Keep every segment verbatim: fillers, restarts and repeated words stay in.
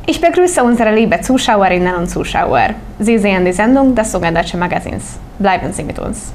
Ich begrüße unsere liebe Zuschauerinnen und Zuschauer. Sie sehen die Sendung des Sogenannten Magazins. Bleiben Sie mit uns.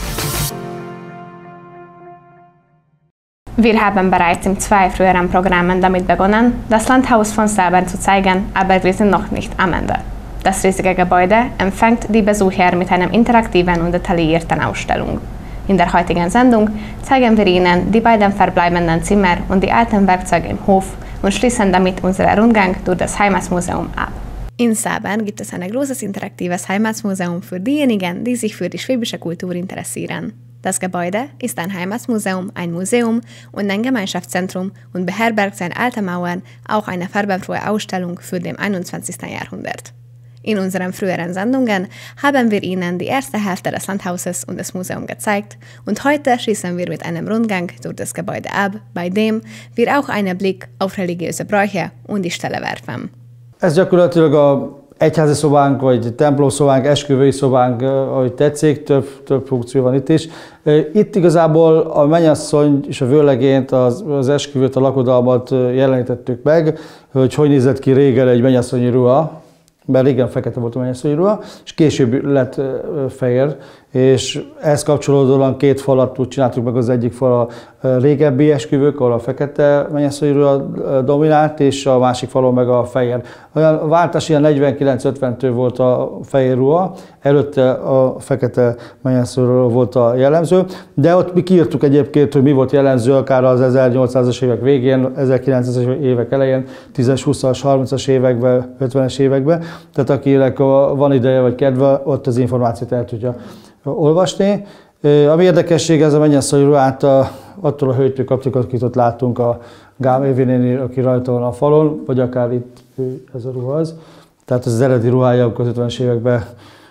Wir haben bereits in zwei früheren Programmen damit begonnen, das Landhaus von Selbern zu zeigen, aber wir sind noch nicht am Ende. Das riesige Gebäude empfängt die Besucher mit einer interaktiven und detaillierten Ausstellung. In der heutigen Sendung zeigen wir Ihnen die beiden verbleibenden Zimmer und die alten Werkzeuge im Hof und schließen damit unseren Rundgang durch das Heimatmuseum ab. In Selbern gibt es ein großes interaktives Heimatmuseum für diejenigen, die sich für die schwäbische Kultur interessieren. Das Gebäude ist ein Heimatmuseum, ein Museum und ein Gemeinschaftszentrum und beherbergt seit alten Mauern auch eine farbenfrohe Ausstellung für den einundzwanzigsten Jahrhundert. In unseren früheren Sendungen haben wir Ihnen die erste Hälfte des Landhauses und des Museums gezeigt und heute schließen wir mit einem Rundgang durch das Gebäude ab, bei dem wir auch einen Blick auf religiöse Bräuche und die Stelle werfen. Ez gyakorlatilag a egyházi szobánk, vagy templomszobánk, esküvői szobánk, ahogy tetszik, több, több funkció van itt is. Itt igazából a mennyasszony és a vőlegényt, az, az esküvőt, a lakodalmat jelenítettük meg, hogy hogy nézett ki régen egy mennyasszonyi ruha, mert régen fekete volt a mennyasszonyi ruha, és később lett fehér, és ehhez kapcsolódóan két falat úgy csináltuk meg, az egyik fal a régebbi esküvők, ahol a fekete mennyasszonyi ruha dominált, és a másik falon meg a fehér. A váltás ilyen negyvenkilenc-ötventől volt a fehér ruha, előtte a fekete mennyasszonyi ruha volt a jellemző, de ott mi kiírtuk egyébként, hogy mi volt jellemző akár az ezernyolcszázas évek végén, ezerkilencszázas évek elején, tízes, huszas, harmincas években, ötvenes években, tehát akinek van ideje vagy kedve, ott az információt el tudja olvasni. Ami érdekesség, ez a mennyasszonyi ruhát attól a hölgytől kaptuk, akit ott láttunk a Gám Évi néni, aki rajta van a falon, vagy akár itt ez a ruha az. Tehát ez az eredeti ruhája, amikor az ötvenes években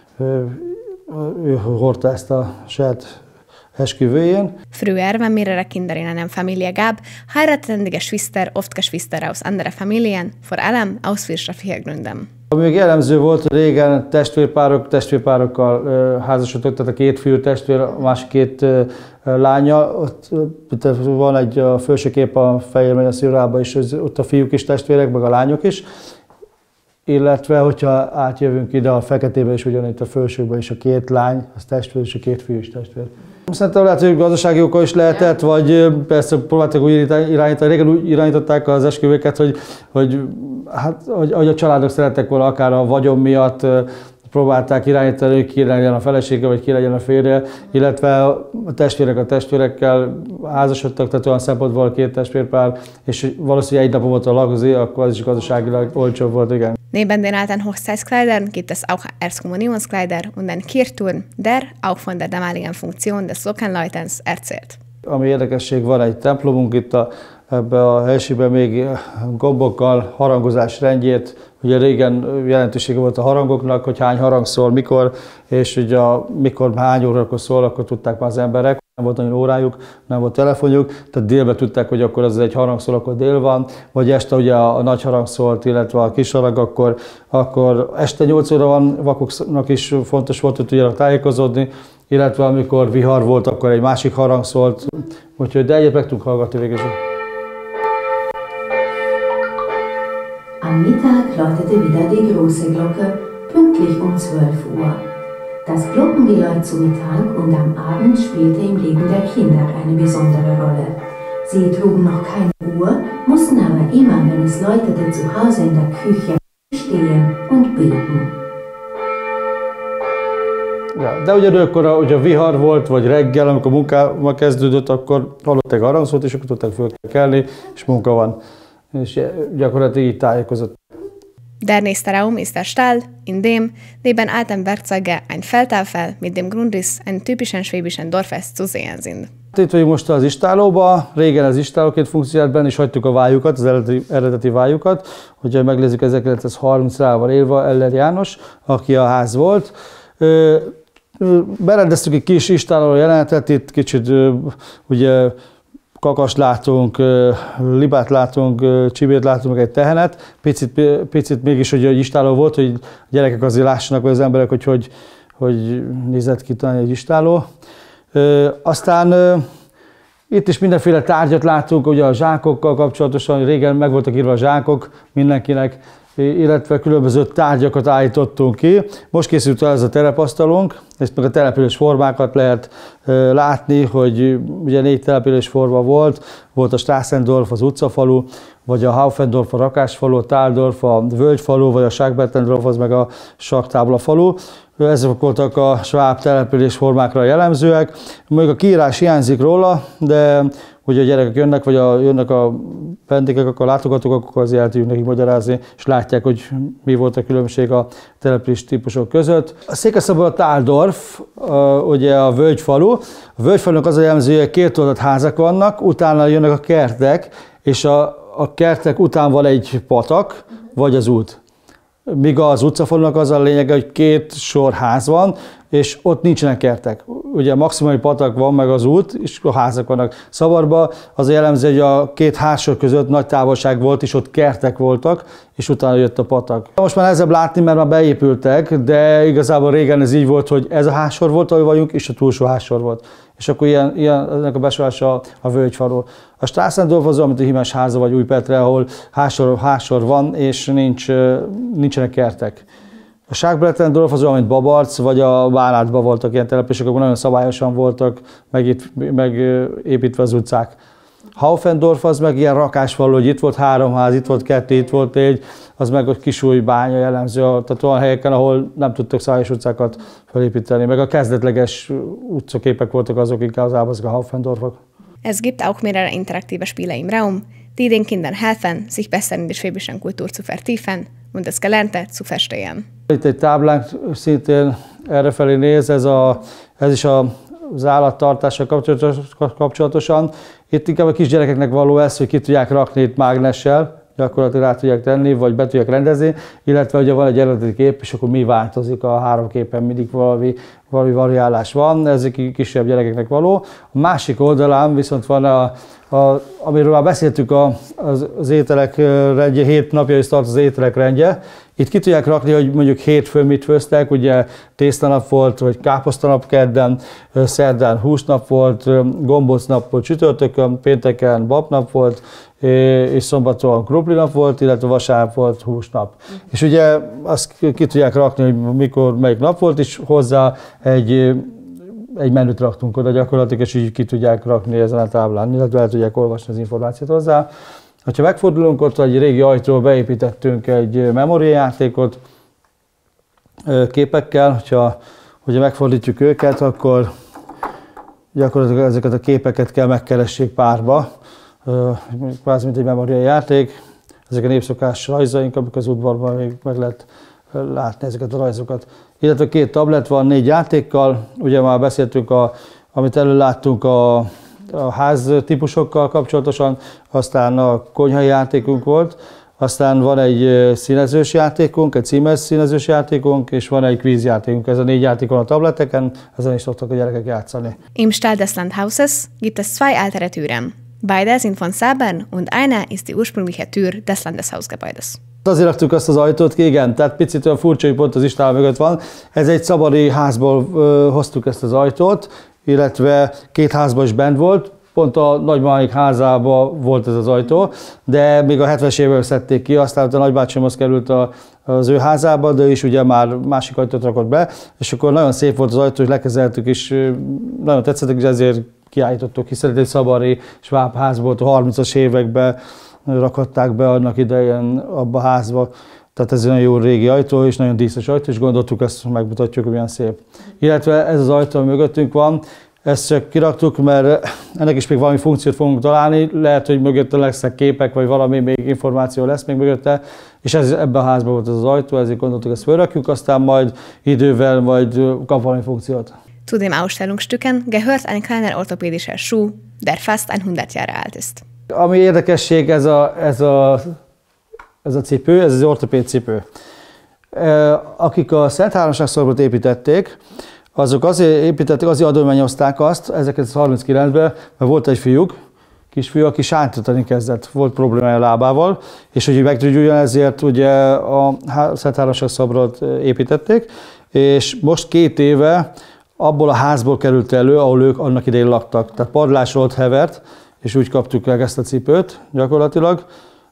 ő hordta ezt a saját esküvőjén. Früher, wenn mehrere Kinder in einer Familie gab, heirateten die Geschwister oft Geschwister aus anderen Familien, vor allem aus wirtschaftlichen Gründen. Ami még jellemző volt, régen testvérpárok, testvérpárokkal házasodtak, tehát a két fiú testvér, a másik két lánya. Ott van egy a felső kép a fehér mennyasszonyi ruhában is, ott a fiúk is testvérek, meg a lányok is. Illetve, hogyha átjövünk ide a feketébe is, ugyanitt a felsőkben is a két lány, az testvér, és a két fiú is testvér. Szerintem lehet, hogy gazdasági oka is lehetett, vagy persze próbáltak úgy irányítani, régen úgy irányították az esküvőket, hogy, hogy, hát, hogy, hogy a családok szerettek volna akár a vagyon miatt, próbálták irányítani, hogy ki legyen a felesége, vagy ki legyen a férje, illetve a testvérek a testvérekkel házasodtak, tehát olyan szempontból két testvérpár, és valószínűleg egy napon volt a lagozi, akkor az is gazdaságilag olcsóbb volt, igen. Neben den alten Hochzeitskleidern gibt es auch Erstkommunionskleider und einen Kirchturm, der auch von der damaligen Funktion des Glockenläutens erzählt. Ami érdekesség, van egy templomunk itt a, ebbe a helységben még gombokkal harangozás rendjét. Ugye régen jelentősége volt a harangoknak, hogy hány harang szól, mikor, és ugye a, mikor hány órakor szól, akkor tudták már az emberek. Nem volt nagyon órájuk, nem volt telefonjuk, tehát délben tudták, hogy akkor az egy harang szól, akkor dél van, vagy este ugye a, a nagy harang szólt, illetve a kis harang, akkor, akkor este nyolc óra van, vakoknak is fontos volt, hogy tudjanak tájékozódni, illetve amikor vihar volt, akkor egy másik harang szólt, úgyhogy de egyet meg tudunk hallgatni végül. Am Mittag läutete wieder die große Glocke, pünktlich um zwölf Uhr. Das Glockengeläut zu Mittag und am Abend spielte im Leben der Kinder eine besondere Rolle. Sie trugen noch keine Uhr, mussten aber immer, wenn es läutete, zu Hause in der Küche stehen und beten. Ja, de ugyanakkor, hogy a vihar volt, vagy reggel, amikor munkába kezdődött, akkor hallották a harangszót, és akkor tudták föl kelni, és munka van. És gyakorlatilag így tájékozott. Der nächste Raum ist der Stall, in dem neben alten Werkzeugen ein Feldtafel mit dem Grundriss eines typischen schwäbischen Dorfes zu sehen sind. Itt vagyunk most az istálóban, régen az istálóként funkcionált benne, és hagytuk a vájukat, az eredeti, eredeti vájukat. Hogyha megnézzük, ezerkilencszázharmincra van írva Eller János, aki a ház volt. Berendeztük egy kis istáló jelenetet, itt kicsit ugye kakast látunk, libát látunk, csibét látunk, meg egy tehenet. Picit, picit mégis, hogy egy istáló volt, hogy a gyerekek azért lássanak, vagy az emberek, hogy hogy, hogy nézett ki talán egy istáló. Aztán itt is mindenféle tárgyat látunk, ugye a zsákokkal kapcsolatosan, régen meg voltak írva a zsákok mindenkinek, illetve különböző tárgyakat állítottunk ki. Most készült el ez a terepasztalunk, ezt meg a település formákat lehet látni, hogy ugye négy település forma volt, volt a Straßendorf, az utcafalu, vagy a Haufendorf, a rakásfalu, a Táldorf, a völgyfalu, vagy a Schackbettendorf, az meg a Sacktábla falu. Ezek voltak a sváb település formákra jellemzőek. Még a kiírás hiányzik róla, de ugye a gyerekek jönnek, vagy a, jönnek a vendégek, akkor a látogatók, akkor azért el tudjuk nekik magyarázni, és látják, hogy mi volt a különbség a település típusok között. A Székelyszabon a Táldorf, ugye a völgyfalu. A völgyfalunak az a jellemzője, hogy két oldalt házak vannak, utána jönnek a kertek, és a, a kertek után van egy patak, vagy az út. Míg az utcafalunak az a lényege, hogy két sor ház van, és ott nincsenek kertek. Ugye maximum egy patak van, meg az út, és a házak vannak. Szavarba az a jellemző, hogy a két házsor között nagy távolság volt, és ott kertek voltak, és utána jött a patak. Most már nehezebb látni, mert már beépültek, de igazából régen ez így volt, hogy ez a házsor volt, ahol vagyunk, és a túlsó házsor volt. És akkor ilyen, ilyen ennek a besorolása a völgyfalu. A Straßendorf az olyan, mint a Hímes háza vagy Újpetre, ahol házsor, házsor van, és nincs, nincsenek kertek. A Schackbettendorf az olyan, mint Babarc, vagy a Bánátban voltak ilyen települések, akkor nagyon szabályosan voltak megépítve az utcák. Haufendorf az meg ilyen rakásfalu, hogy itt volt három ház, itt volt kettő, itt volt négy, az meg a Kisúj bánya jellemző, tehát olyan helyeken, ahol nem tudtak szabályos utcákat felépíteni. Meg a kezdetleges utcaképek voltak azok, inkább az azok a Haufendorfok. Es gibt auch mehrere interaktive Spiele im Raum, die den Kindern helfen, sich besser in die schwäbischen Kultur zu vertiefen und das Gelernte zu verstehen. Itt egy táblánk szintén errefelé néz, ez, a, ez is a az állattartással kapcsolatosan. Itt inkább a kisgyerekeknek való ez, hogy ki tudják rakni itt mágnessel, gyakorlatilag rá tudják tenni, vagy be tudják rendezni, illetve ugye van egy eredeti kép, és akkor mi változik a három képen, mindig valami, valami variálás van, ez kisebb gyerekeknek való. A másik oldalán viszont van, a, a, amiről már beszéltük, a, az, az ételek rendje, hét napja is tart az ételek rendje. Itt ki tudják rakni, hogy mondjuk hétfőn mit főztek, ugye tésztanap volt, vagy káposztanap kedden, szerdán húsnap volt, gombócnap volt csütörtökön, pénteken babnap volt, és szombaton kruplinap volt, illetve vasárnap volt húsnap. Mm. És ugye azt ki tudják rakni, hogy mikor, melyik nap volt, és hozzá egy, egy menüt raktunk oda gyakorlatilag, és így ki tudják rakni ezen a táblán, illetve el tudják olvasni az információt hozzá. Ha megfordulunk, ott egy régi ajtóról beépítettünk egy memóriajátékot képekkel, hogyha, hogyha megfordítjuk őket, akkor gyakorlatilag ezeket a képeket kell megkeressék párba, kvázi mint egy memóriajáték. Ezek a népszokás rajzaink, amik az udvarban még meg lehet látni ezeket a rajzokat. Illetve két tablet van négy játékkal, ugye már beszéltünk, a, amit előláttunk a a ház típusokkal kapcsolatosan, aztán a konyhai játékunk volt, aztán van egy színezős játékunk, egy címes színezős játékunk, és van egy kvízjátékunk. Ez a négy játék van a tableteken, ezen is szoktak a gyerekek játszani. Im Stall des Landhauses gibt es zwei alte Türen. Beide sind von Sabern und eine ist die ursprüngliche Tür des Landeshausgebäudes. Azért raktuk azt az ajtót ki, igen, tehát picit olyan furcsa, hogy pont az istál mögött van. Ez egy szabadi házból ö, hoztuk ezt az ajtót, illetve két házban is bent volt, pont a nagymamáik házában volt ez az ajtó, de még a hetvenes években szedték ki, aztán a nagybácsimhoz került a, az ő házába, de is ugye már másik ajtót rakott be, és akkor nagyon szép volt az ajtó, és lekezeltük, és nagyon tetszettek, és ezért kiállítottuk, hiszen egy szabari sváb ház volt, a harmincas években rakották be annak idején abba a házba. Tehát ez egy nagyon jó régi ajtó, és nagyon díszes ajtó, és gondoltuk, ezt megmutatjuk, hogy milyen szép. Illetve ez az ajtó, ami mögöttünk van, ezt csak kiraktuk, mert ennek is még valami funkciót fogunk találni, lehet, hogy mögötte lesznek képek, vagy valami még információ lesz még mögötte, és ez, ebben a házban volt ez az ajtó, ezért gondoltuk, ezt felrakjuk, aztán majd idővel majd kap valami funkciót. Zu dem Ausstellungsstücken gehört ein kleiner orthopädischer Schuh, der fast hundert Jahre alt ist. Ami érdekesség, ez a, ez a, ez a cipő, ez az ortopéd cipő. Akik a Szent Háromságszorgot építették, azok azért építették, azért adományozták azt ezerkilencszázharminckilencben, mert volt egy fiúk, kisfiú, aki sántítani kezdett, volt problémája a lábával, és hogy meggyógyuljon, ezért ugye a Szent Háromságszobrot építették, és most két éve abból a házból került elő, ahol ők annak idején laktak. Tehát padlásról ott hevert, és úgy kaptuk meg ezt a cipőt gyakorlatilag.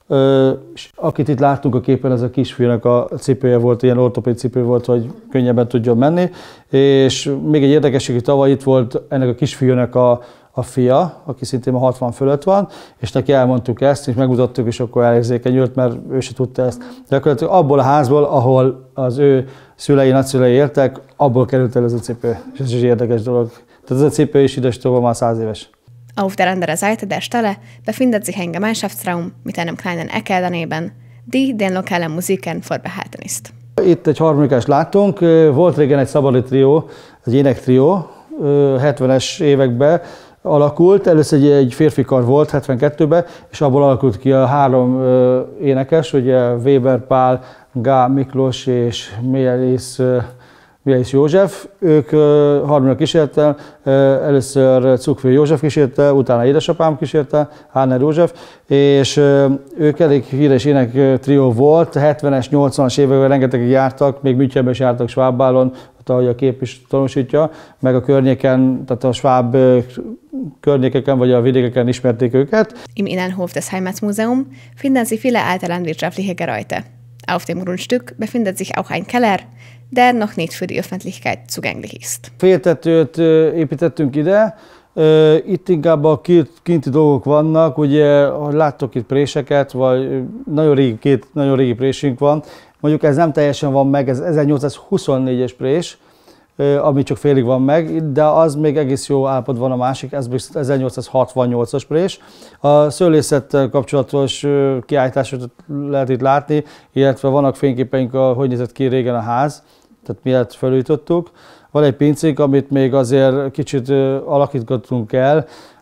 és akit itt láttunk a képen, ez a kisfiúnak a cipője volt, ilyen ortopéd cipő volt, hogy könnyebben tudjon menni. És még egy érdekesség, hogy tavaly itt volt ennek a kisfiúnak a, a fia, aki szintén a hatvan fölött van, és neki elmondtuk ezt, és megmutattuk, és akkor elérzékenyült, mert ő se tudta ezt. Gyakorlatilag abból a házból, ahol az ő szülei, nagyszülei éltek, abból került el ez a cipő. És ez is érdekes dolog. Tehát ez a cipő is idestova már száz éves. Auf der anderen Seite der Stelle befindet sich ein Gemeinschaftsraum mit einem kleinen Ecke daneben, die den lokalen Musikern vorbehalten ist. Itt egy harmonikást láttunk, volt régen egy szabadi trió, egy énektrió, hetvenes években alakult, először egy, egy férfi kar volt hetvenkettőben, és abból alakult ki a három énekes, ugye Weber Pál, Gál Miklós és Mielis Mielis József, ők harmadik kísérte, először Cukfő József kísérte, utána édesapám kísérte, Háner József, és ők elég híres ének trió volt, hetvenes, nyolcvanas években rengeteg jártak, még Münchenben is jártak Schwabbálon, ahogy a kép is tanúsítja, meg a környéken, tehát a Schwab környékeken vagy a vidékeken ismerték őket. Im Innenhof des Heimatmuseum finden Sie viele alte landwirtschaftliche Geräte. Auf dem Grundstück befindet sich auch ein Keller, der noch nicht für die Öffentlichkeit zugänglich ist. Féltetőt építettünk ide, itt inkább a kinti dolgok vannak, ugye, ahogy láttok itt préseket, vagy nagyon régi, két nagyon régi présünk van. Mondjuk ez nem teljesen van meg, ez ezernyolcszázhuszonnégyes prés, ami csak félig van meg, de az még egész jó állapotban van a másik, ez ezernyolcszázhatvannyolcas prés. A szőlészettel kapcsolatos kiállításokat lehet itt látni, illetve vannak fényképeink, hogy nézett ki régen a ház, tehát miért felújítottuk. Van egy pincénk, amit még azért kicsit alakítottunk el,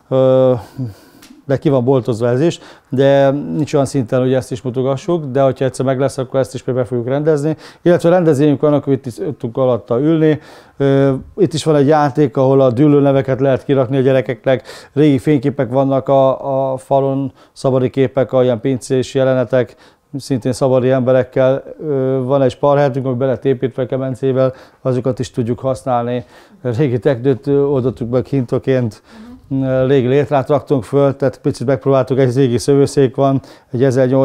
de ki van boltozva ez is, de nincs olyan szinten, hogy ezt is mutogassuk, de hogyha egyszer meg lesz, akkor ezt is be fogjuk rendezni. Illetve rendezvényünk vannak, hogy itt is tudunk alatta ülni. Itt is van egy játék, ahol a dűlőneveket lehet kirakni a gyerekeknek. Régi fényképek vannak a, a falon, szabadi képek, olyan pincés jelenetek, szintén szabadi emberekkel. Van egy sparhertünk, ami be lett építve kemencével, azokat is tudjuk használni. Régi teknőt oldottuk meg hintoként. Régi létrát raktunk föl, tehát picit megpróbáltuk, egy régi szövőszék van, egy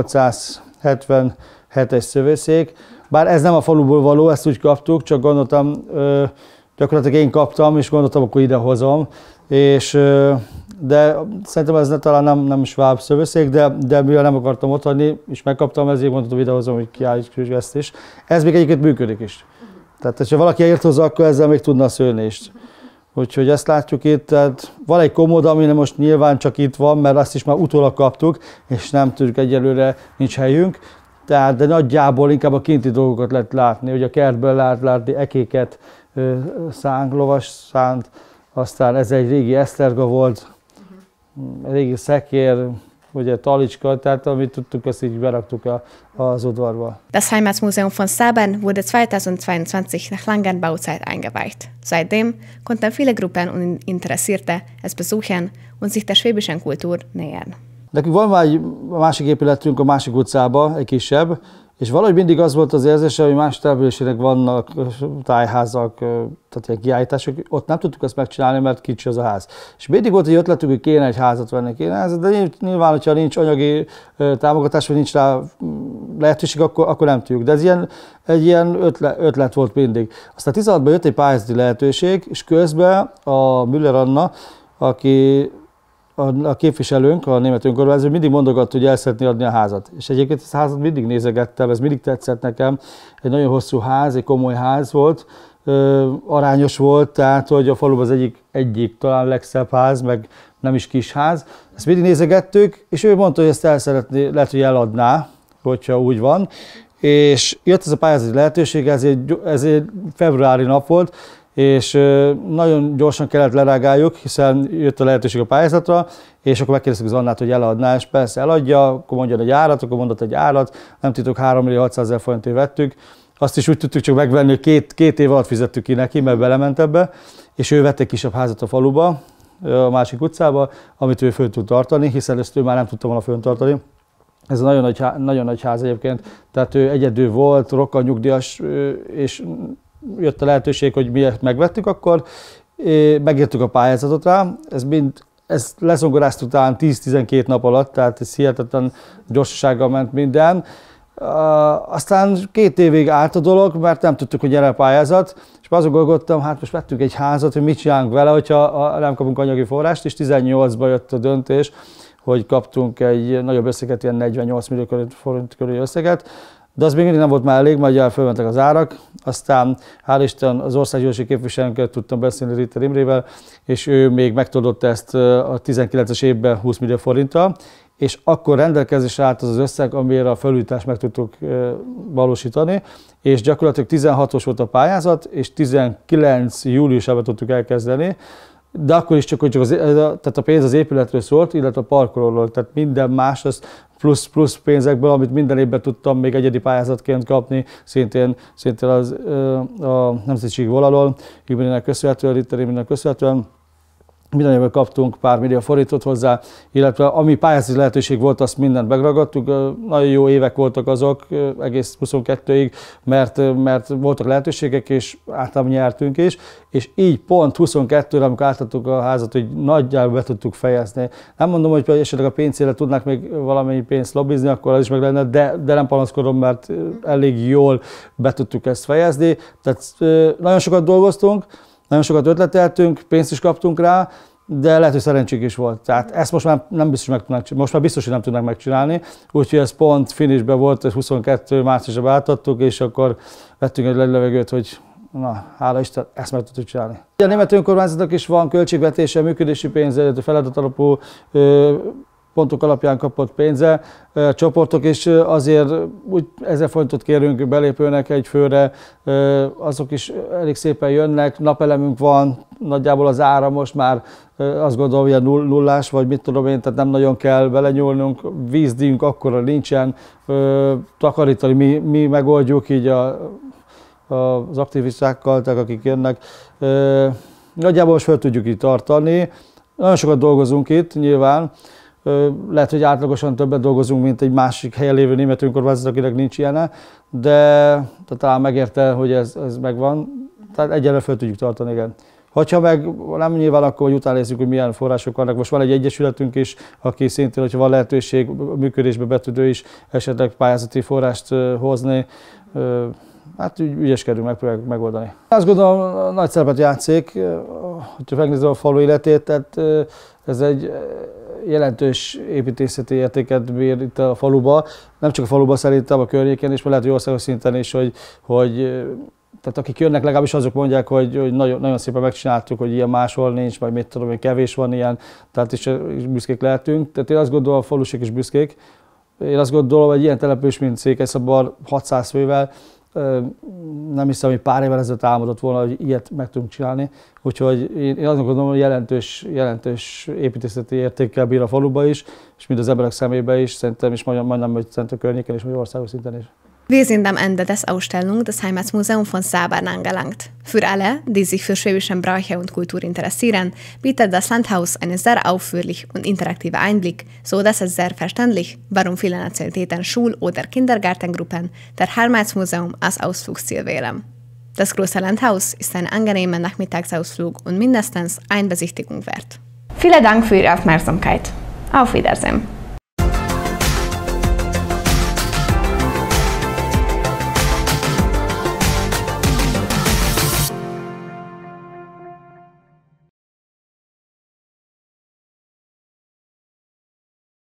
ezernyolcszázhetvenhetes szövőszék. Bár ez nem a faluból való, ezt úgy kaptuk, csak gondoltam, gyakorlatilag én kaptam, és gondoltam, akkor idehozom. És, de szerintem ez talán nem, nem Schwab szövőszék, de, de mivel nem akartam otthagyni, és megkaptam, ezért mondtam, idehozom, hogy kiállítsuk ezt is. Ez még egyébként működik is. Tehát, ha valaki ért hozzá, akkor ezzel még tudna szőni is. Úgyhogy ezt látjuk itt, tehát van egy komód, ami most nyilván csak itt van, mert azt is már utólag kaptuk, és nem tudjuk, egyelőre nincs helyünk. Tehát, de nagyjából inkább a kinti dolgokat lehet látni, hogy a kertből lehet látni ekéket, szánk, lovas szánt, aztán ez egy régi eszterga volt, uh-huh. régi szekér, ugye talicska, tehát amit tudtuk, azt így beraktuk a, az udvarba. Das Heimatmuseum von Sabern wurde zweitausendzweiundzwanzig nach langer Bauzeit eingeweiht. Seitdem konnten viele Gruppen und Interessierte es besuchen und sich der schwäbischen Kultur nähern. Nekünk van már egy másik épületünk a másik utcában, egy kisebb, és valahogy mindig az volt az érzése, hogy más településének vannak tájházak, tehát ilyen kiállítások, ott nem tudtuk ezt megcsinálni, mert kicsi az a ház. És mindig volt egy ötletünk, hogy kéne egy házat venni, kéne házat, de nyilván, hogyha nincs anyagi támogatás, vagy nincs rá lehetőség, akkor, akkor nem tudjuk. De ez ilyen, egy ilyen ötlet, ötlet volt mindig. Aztán tizenhatban jött egy pályázati lehetőség, és közben a Müller Anna, aki a képviselőnk, a német önkormányzó mindig mondogatta, hogy el szeretné adni a házat. És egyébként ezt a házat mindig nézegettem, ez mindig tetszett nekem. Egy nagyon hosszú ház, egy komoly ház volt, arányos volt, tehát hogy a faluban az egyik, egyik talán legszebb ház, meg nem is kis ház. Ezt mindig nézegettük, és ő mondta, hogy ezt el szeretné, lehet, hogy eladná, hogyha úgy van. És jött ez a pályázati lehetőség, ez egy, ez egy februári nap volt, és nagyon gyorsan kellett lereagáljuk, hiszen jött a lehetőség a pályázatra, és akkor megkérdeztük az Annát, hogy eladná, és persze eladja, akkor mondjon egy árat, akkor mondott egy árat, nem titok, három millió hatszázezer forintért vettük. Azt is úgy tudtuk csak megvenni, hogy két, két év alatt fizettük ki neki, mert belement ebbe, és ő vett egy kisebb házat a faluba, a másik utcába, amit ő föl tud tartani, hiszen ezt ő már nem tudta volna föntartani. Ez a nagyon nagy, nagyon nagy ház egyébként, tehát ő egyedül volt, rokkant nyugdíjas, és jött a lehetőség, hogy mi megvettük, akkor megírtuk a pályázatot rá, ez mind ezt leszongoráztuk talán tíz-tizenkét nap alatt, tehát ez hihetetlen gyorsasággal ment minden. Uh, aztán két évig állt a dolog, mert nem tudtuk, hogy gyere a pályázat, és azon gondolkodtam, hát most vettünk egy házat, hogy mit csinálunk vele, hogyha nem kapunk anyagi forrást, és tizennyolcban jött a döntés, hogy kaptunk egy nagyobb összeget, ilyen negyvennyolc millió forint körüli összeget, de az még mindig nem volt már elég, majd fölmentek az árak, aztán hál' Isten az országgyűlési képviselőnkkel tudtam beszélni Ritter Imrével, és ő még megtudott ezt a tizenkilences évben húsz millió forinttal, és akkor rendelkezésre állt az az összeg, amire a felújítást meg tudtuk valósítani, és gyakorlatilag tizenhatos volt a pályázat, és tizenkilenc júliusában tudtuk elkezdeni, de akkor is csak, hogy csak az, tehát a pénz az épületről szólt, illetve a parkolóról, tehát minden más, az plusz, plusz pénzekből, amit minden évben tudtam még egyedi pályázatként kapni, szintén, szintén az, a nemzetiségi vonalon, Imrének köszönhetően, Ritter Imrének köszönhetően. Minden évben kaptunk pár millió forintot hozzá, illetve ami pályázati lehetőség volt, azt mindent megragadtuk. Nagyon jó évek voltak azok, egész huszonkettőig, mert, mert voltak lehetőségek, és általában nyertünk is. És így pont huszonkettőre, amikor átadtuk a házat, hogy nagyjából be tudtuk fejezni. Nem mondom, hogy esetleg a pénzére tudnák még valamennyi pénzt lobbizni, akkor az is meg lenne, de, de nem panaszkodom, mert elég jól be tudtuk ezt fejezni. Tehát nagyon sokat dolgoztunk, nagyon sokat ötleteltünk, pénzt is kaptunk rá, de lehet, hogy szerencsénk is volt. Tehát ezt most már nem biztos, meg tudnánk, most már biztos, hogy nem tudnánk megcsinálni. Úgyhogy ez pont finishben volt, ez huszonkettő márciusban átadtuk, és akkor vettünk egy levegőt, hogy na, hála Isten, ezt meg tudtuk csinálni. A német önkormányzatnak is van költségvetése, működési pénze, feladatalapú pontok alapján kapott pénze, csoportok, és azért úgy ezer forintot kérünk belépőnek egy főre, azok is elég szépen jönnek, napelemünk van, nagyjából az ára most már azt gondolom, hogy nullás, vagy mit tudom én, tehát nem nagyon kell belenyúlnunk, vízdíjunk akkora nincsen, takarítani mi, mi megoldjuk így a, az aktivistákkal, tehát akik jönnek. Nagyjából most fel tudjuk itt tartani, nagyon sokat dolgozunk itt nyilván, lehet, hogy átlagosan többet dolgozunk, mint egy másik helyen lévő német önkormányzat, akinek nincs ilyene, de, de talán megérte, hogy ez, ez megvan. Tehát egyenlőre fel tudjuk tartani, igen. Hogyha meg nem nyilván, akkor hogy utána nézzük, hogy milyen források vannak. Most van egy egyesületünk is, aki szintén, hogyha van lehetőség, működésbe be tud ő is esetleg pályázati forrást hozni. Hát ügyeskedünk, megpróbáljuk megoldani. Azt gondolom, nagy szerepet játszik, hogyha megnézem a falu életét, tehát ez egy jelentős építészeti értéket bír itt a faluba. Nem csak a faluba, szerintem a környéken is, mert lehet, hogy országos szinten is, hogy, hogy tehát akik jönnek, legalábbis azok mondják, hogy, hogy nagyon, nagyon szépen megcsináltuk, hogy ilyen máshol nincs, vagy mit tudom, hogy kevés van ilyen, tehát is, is büszkék lehetünk. Tehát én azt gondolom, a falusiak is büszkék. Én azt gondolom, hogy ilyen település, mint Székelyszabad hatszáz fővel, nem hiszem, hogy pár évvel ezelőtt álmodott volna, hogy ilyet meg tudunk csinálni. Úgyhogy én, én azt gondolom, hogy jelentős, jelentős építészeti értékkel bír a faluba is, és mind az emberek szemébe is, szerintem is majdnem, hogy szerintem környéken is, vagy országos szinten is. Wir sind am Ende des Ausstellung des Heimatmuseums von Sabern angelangt. Für alle, die sich für schwäbischen Bräuche und Kultur interessieren, bietet das Landhaus einen sehr ausführlich und interaktiven Einblick, so dass es sehr verständlich, warum viele Nationalitäten Schul- oder Kindergartengruppen der Heimatmuseum als Ausflugsziel wählen. Das große Landhaus ist ein angenehmer Nachmittagsausflug und mindestens eine Besichtigung wert. Vielen Dank für Ihre Aufmerksamkeit. Auf Wiedersehen.